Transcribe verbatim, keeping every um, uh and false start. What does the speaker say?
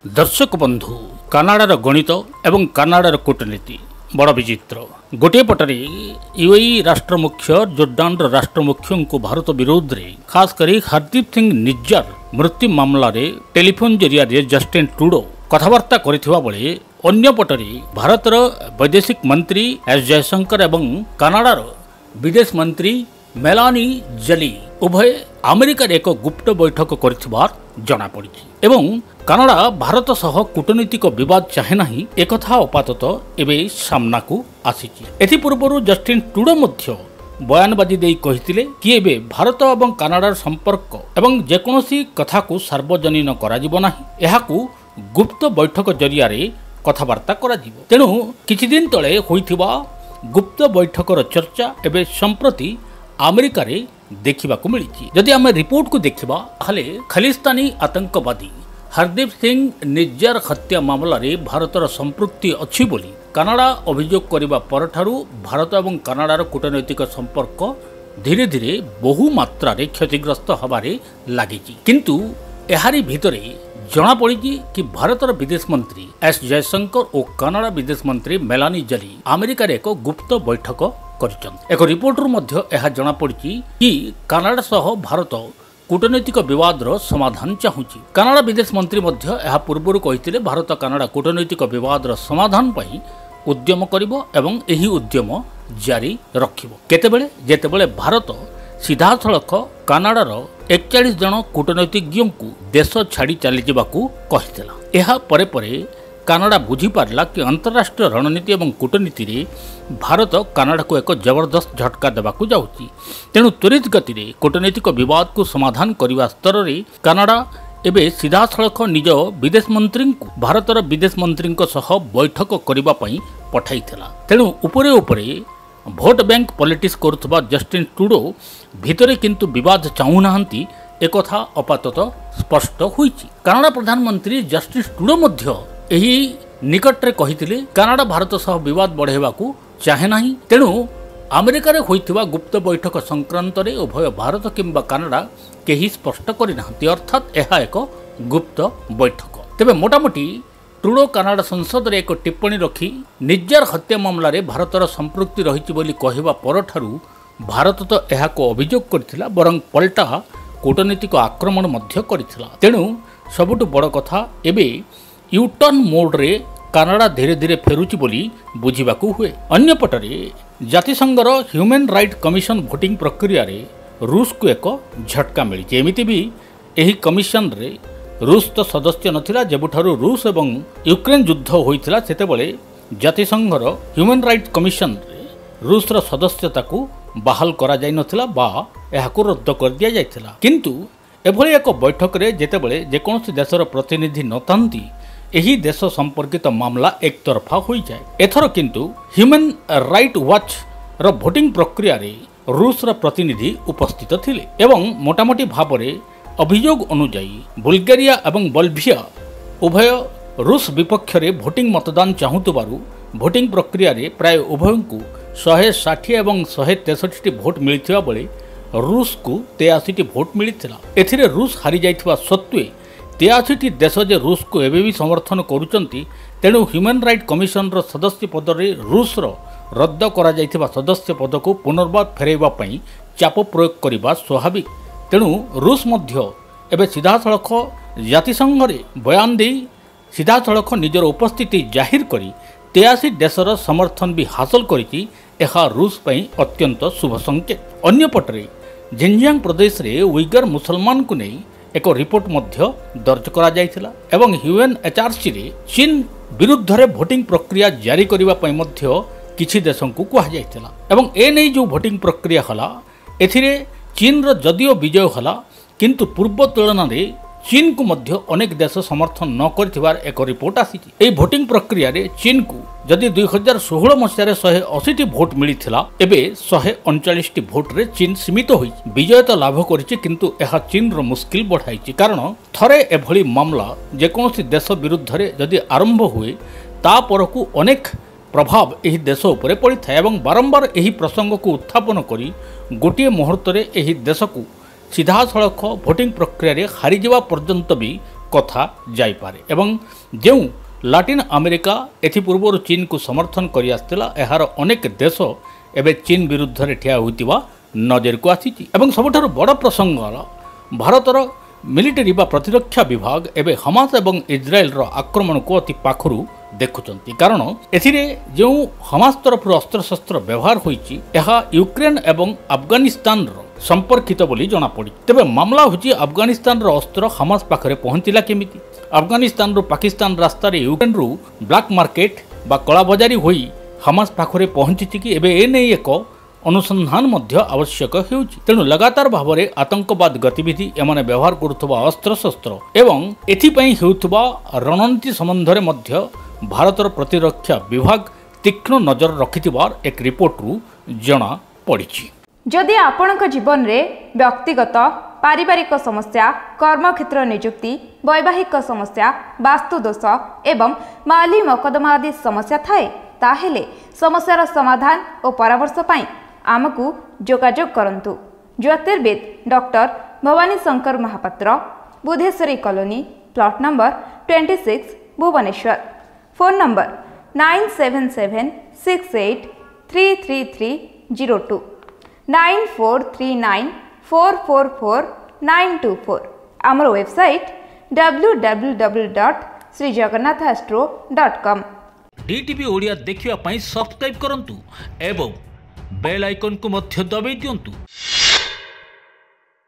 दर्शक बंधु कानाडार गणित एवं कानाडार कूटनीति बड़ विचित्र। गोटे पटरे यूएई राष्ट्र मुख्य जोर्डान राष्ट्र मुख्य को भारत विरोध में खास करी हरदीप सिंह निज्जर मृत्यु मामला रे टेलीफोन जरिया जस्टिन ट्रूडो कथबार्ता करथिबा बेले अन्य पटरे भारतर वैदेशिक मंत्री एस जयशंकर एवं कानाडार विदेश मंत्री मेलानी जली उभय अमेरिका एक गुप्त बैठक करथिबार जना पड़ी एवं कानाडा भारत सह कूटनीतिक विवाद चाहे नहीं एकथा अपातत एवं सामना को आसीची। एथि पूर्व जस्टिन ट्रूडो मध्य बयानबाजी देई कहिथिले कि एबे भारत एवं कानाडार संपर्क एवं जेकोसी कथा को सार्वजनीन कराजिबो नाही, एहाकू गुप्त बैठक जरिया रे कथबार्ता कराजिबो। तेणु किछि दिन तळे होइथिबा गुप्त बैठकर चर्चा एबे संप्रति अमेरिका रे देखा मिली। जदि आम रिपोर्ट को देखा ताहले खालिस्तानी आतंकवादी हरदीप सिंह निज्जर हत्या मामला रे भारतर संपृक्ति अच्छी बोली कानाडा अभियोग करने परठारु भारत और कानाडार कूटनैतिक संपर्क धीरे धीरे बहु मात्रा रे क्षतिग्रस्त हबारे लागिची। किंतु एहारी भितरे जना पड़ी कि भारतर विदेश मंत्री एस जयशंकर और कानाडा विदेश मंत्री मेलानी जली अमेरिका रे एक गुप्त बैठक एक रिपोर्टर मध्य यह जना पड़ी कि कानाडा सह भारत कूटनैतिक विवाद समाधान चाहूँगी। कानाडा विदेश मंत्री मध्य यह पूर्व कही भारत कानाडा कूटनैतिक विवाद समाधान पर उद्यम करिबो एवं एही उद्यम जारी रखिबो केतेबेले जेतेबेले भारत सीधा सड़क कानाडार एकचालीस जन कूटनैतिज्ञ को देश छाड़ी चली जावाकू कहितला। एहा परे परे कानाडा बुझी पारला कि अंतर्राष्ट्रीय रणनीति एवं कूटनीति रे भारत कानाडा को एक जबरदस्त झटका देवाकू जाउची। तेणु त्वरित गति रे कूटनैतिक विवाद को समाधान करने स्तर रे कानाडा एबे सीधा सड़क निज विदेश मंत्री को भारतर विदेश मंत्री सह बैठक करबा पई पठाइथिला। तेणु उपरे उपरे भोट बैंक पॉलिटिक्स करुवा जस्टिन ट्रूडो भितरे किंतु विवाद चाहूनाहांती एकथा अपातत स्पष्ट होईची। कानाडा प्रधानमंत्री जस्टिन ट्रूडो मध्य एही निकटरे कहिथिले कानाडा भारत सह विवाद बढ़ेबाकू चाहे नाही। तेणु अमेरिका रे होइथिबा गुप्त बैठक संक्रांत रे उभय भारत किंबा कानाडा केही स्पष्ट करिनाहांती, अर्थात एहा एक गुप्त बैठक। तेबे मोटामोटी ट्रूडो कानाडा संसद रे एक टिप्पणी रखी निज्जर हत्या मामला रे भारतर संपृक्ति रहिछि बोली कहिबा परठारु भारत तो एहाको अभियोग करथिला बरं पलटा कूटनीतिक आक्रमण मध्य करथिला। तेणु सबुठु बड़ कथा एबे यूटर्न मोड रे कानाडा धीरे धीरे फेरुची बोली बुझिबाकू हुए। अन्य पटरे जातिसंघर ह्यूमन राइट कमिशन भोटिंग प्रक्रिया रे रूस को एक झटका मिली। एमिति भी एही कमिशन रे रूस तो सदस्य नथिला। जेबुठारु रूस एवं यूक्रेन युद्ध होइथिला सेतेबेले जातिसंघर ह्यूमन राइट कमिशन रे रूस रा सदस्यता को बहाल करा जाय नथिला बा एहाकू रद्द कर दिया जायथिला। किंतु एभली एक बैठक रे जेतेबेले जेकोसी देशर प्रतिनिधि नथांती एही देश संपर्कित मामला एक तरफा हो जाए। एथर किंतु ह्यूमन राइट वॉच रो भोटिंग प्रक्रिया रे रूस रा प्रतिनिधि उपस्थित थिले एवं मोटामोटी भाव रे अभियोग अनुसार बुल्गारिया एवं बल्भिया उभय रूस विपक्ष रे भोटिंग मतदान चाहूतबारु भोटिंग प्रक्रिया रे प्राय उभय को शहे षाठी एवं शहे तेसठी भोट मिलथिबा बेले रूस को तेयासी भोट मिलथिला। एथिरे रूस हारी जाइथिबा सत्वे तेयासी देश जे रूस को एबे भी समर्थन करुचंती। तेणु ह्यूमन राइट कमिशन रो सदस्य पद रे रूस रो रद्द करा जाइथिबा सदस्य पद को पुनर्बार फेरैबा पई चाप प्रयोग करिबा स्वाभाविक। तेणु रूस मध्य एबे सीधा सड़क जातिसंघ रे बयान दे सीधा सड़क निजर उपस्थिति जाहिर करी तेयासी देशर समर्थन भी हासिल करिछि। एहा रूस पई अत्यंत शुभ संकेत। अन्य पटरे जिनजियांग प्रदेश रे उइगर मुसलमान को नहीं एक रिपोर्ट मध्य दर्ज करा जायथिला एवं यूएनएचआरसी रे चीन विरुद्ध रे भोटिंग प्रक्रिया जारी करिबा पई मध्य किछि देशों को कहा जायथिला एवं ए नै जो भोटिंग प्रक्रिया हला एथिरे चीन रो जदियो विजय हला किंतु पूर्व तुलना रे चीन को मध्य अनेक देश समर्थन न करथिबार एक रिपोर्ट आसीछि। एई भोटिंग प्रक्रिया रे चीन को जदि दुई हजार षोहल मसीह रे शहे अशीटी भोट मिलिथिला एबे शहे अड़चाश टी भोट रे चीन सीमित होई विजय तो लाभ करिछि। किंतु एहा चीन रो मुश्किल बढ़ाइछि कारण थरे एभली मामला जेकोसी देश विरुद्ध रे जदि आरंभ हुए ता परकू अनेक प्रभाव एही देश उपरे पड़िथाय एवं बारंबार एही प्रसंग को उत्थापन करी गोटिए मुहूर्त रे एही देश को सीधा सड़क भोटिंग प्रक्रिया रे हारी जावा पर्यंत भी कथा जाइपारे एवं जो लाटिन अमेरिका एथिपूर्व चीन को समर्थन कर आसला यार अनेक देश एवं चीन विरुद्ध रे ठिया होइतिबा नजर को आसी सबुठारु बड़ प्रसंग भारतर मिलिटरी बा प्रतिरक्षा विभाग एवं हमास एवं इज्राएल रो आक्रमण को अति पाखरु देखुचंती कारण एथिरे जो हमास तरफ अस्त्रशस्त्र व्यवहार होइछि एहा यूक्रेन एवं अफगानिस्तान रो संपर्कित बोली जना पड़ी तेबे मामला होछि अफगानिस्तान रो अस्त्र हमास पाखरे पहुंचिला केमिति अफगानिस्तान रो पाकिस्तान रास्ता रे यूक्रेन रो ब्लैक मार्केट बा कला बजारी होई हमास पाखरे पहुंची कि एबे ए नै एक अनुसंधान मध्य आवश्यक होउछि तेणु लगातार भाव में आतंकवाद गतिविधि एमाने व्यवहार करुवा अस्त्रशस्त्र एवं एथिपाई हेउथुबा रणनीति संबंध में मध्य भारतर प्रतिरक्षा विभाग तीक्ष्ण नजर रखिथिबार एक रिपोर्ट रु जना पड़िछि। जदि आपणक जीवन रे व्यक्तिगत पारिवारिक समस्या कर्मक्षेत्र नियुक्ति वैवाहिक समस्या वास्तुदोष एवं माली मकदमा आदि समस्या थाए ताहेले समस्यार समाधान और परामर्श पाई आमकु जोगाजोग करंतु। ज्योतिर्विद doctor Bhabani Shankar Mahapatra, Budheswari colony, plot number छब्बीस, Bhubaneswar. Phone number nine seven seven six eight three three three zero two nine four three nine four four four nine two four. आमर website W W W dot Shri Jagannath astro dot com. DTV Odia देखिवा पाई subscribe करंतु एवं bell icon को मध्य दबाई दियंतु।